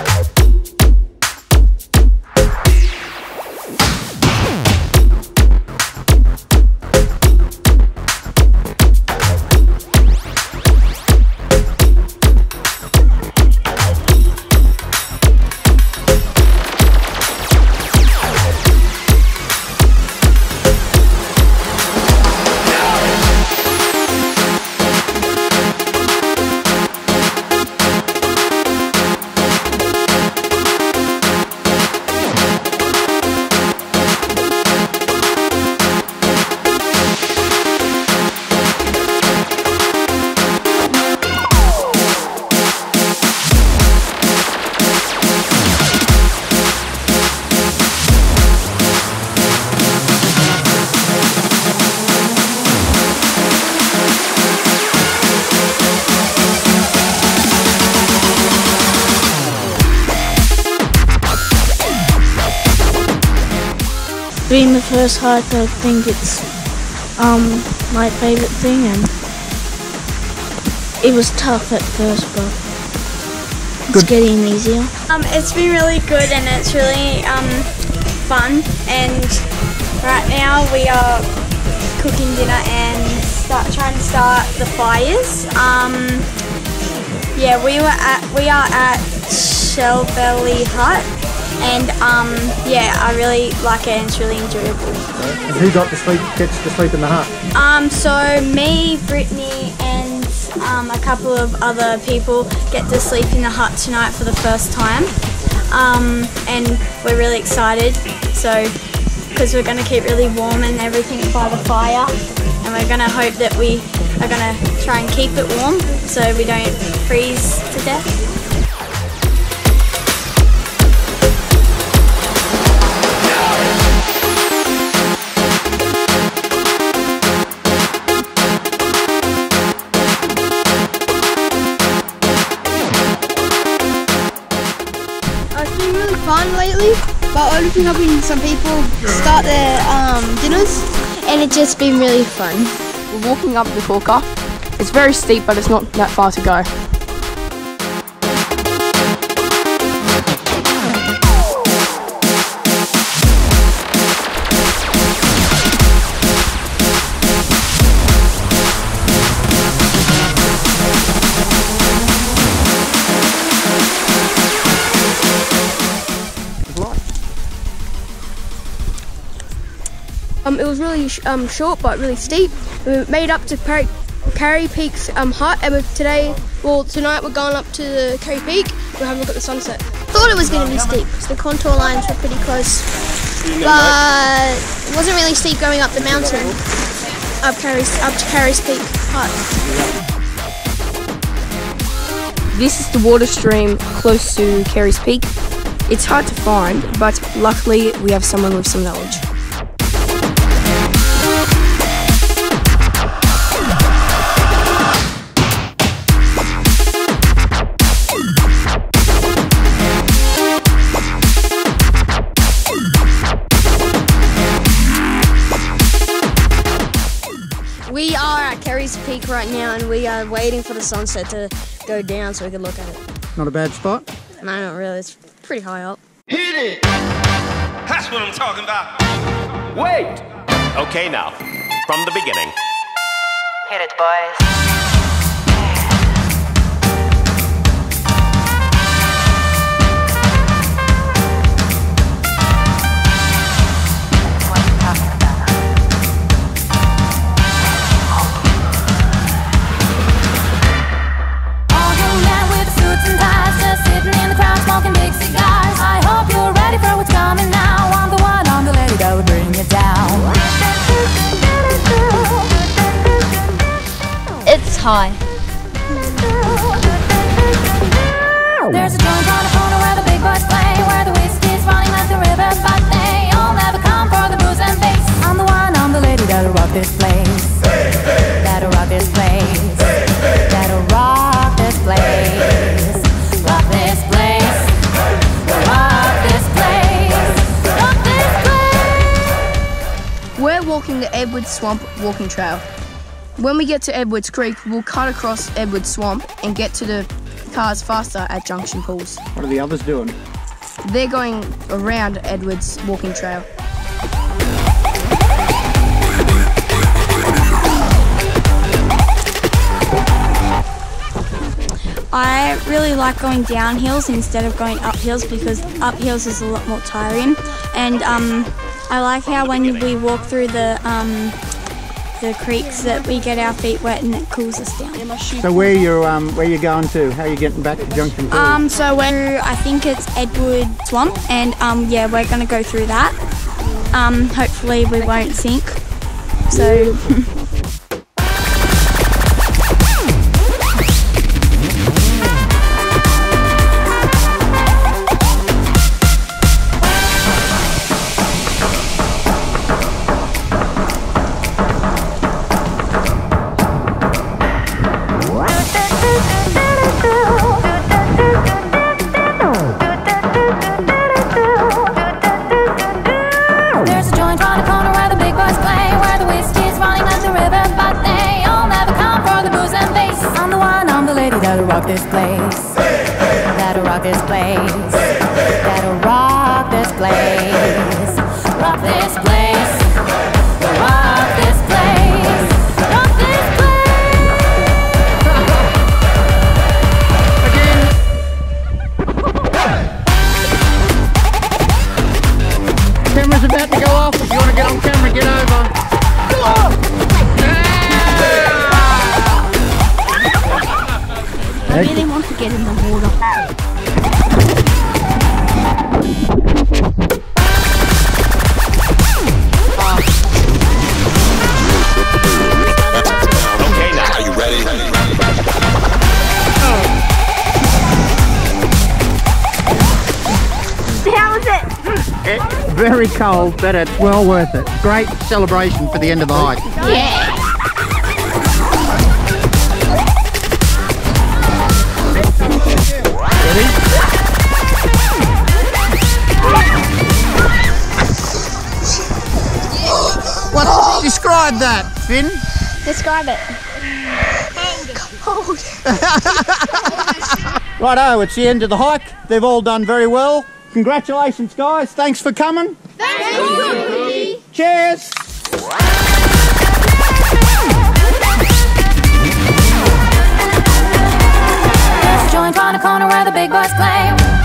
Being the first hike, I think it's my favourite thing, and it was tough at first, but it's getting easier. It's been really good and it's really fun, and right now we are cooking dinner and trying to start the fires. Yeah, we are at Shell Belly Hut. And yeah, I really like it and it's really enjoyable. And who gets to sleep in the hut? So me, Brittany and a couple of other people get to sleep in the hut tonight for the first time. And we're really excited, so because we're going to keep really warm and everything by the fire, and we're going to hope that we are going to try and keep it warm so we don't freeze to death. It's been really fun lately, but I've been helping some people start their dinners, and it's just been really fun. We're walking up the corker. It's very steep, but it's not that far to go. It was really short but really steep. We made up to Carey Peak's hut, and tonight we're going up to the Carey Peak. We'll have a look at the sunset. Thought it was going to be steep because the contour lines were pretty close, but it wasn't really steep going up the mountain, up to Carey's Peak hut. This is the water stream close to Carey's Peak. It's hard to find, but luckily we have someone with some knowledge. We are at Carey's Peak right now, and we are waiting for the sunset to go down so we can look at it. Not a bad spot? No, not really. It's pretty high up. Hit it! That's what I'm talking about. Wait! Okay, now, from the beginning. Hit it, boys. It's high. There's a joint on the corner where the big boys play, where the whiskey's running like the river, but they all never come for the booze and bass. I'm the one, I'm the lady that'll rock this place. That'll rock this place. That'll rock this place. Rock this place. Rock this place. Rock this place. We're walking the Edwards Swamp walking trail. When we get to Edwards Creek, we'll cut across Edwards Swamp and get to the cars faster at junction pools. What are the others doing? They're going around Edwards walking trail. I really like going down hills instead of going up hills because up hills is a lot more tiring, and I like how when we walk through the creeks that we get our feet wet and it cools us down. So where you going to? How are you getting back to Junction Pool? So I think it's Edward Swamp, and yeah, we're going to go through that. Hopefully we won't sink. So. That'll rock this place. That'll rock this place. That'll rock this place. Rock this place. Rock this place. Rock this Again. Camera's about to go off. If you want to get on camera, get over. Go on. I really want to get in the water. Okay, now are you ready? How was it? It's very cold, but it's well worth it. Great celebration for the end of the hike. Yeah. What? Describe that, Finn. Describe it. Cold. Righto, it's the end of the hike. They've all done very well. Congratulations, guys. Thanks for coming. Thank you. Cheers. There's a joint on a corner where the big boys play.